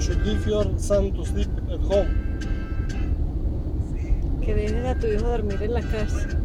should leave your son to sleep at home. Que dejes a tu hijo dormir en la casa.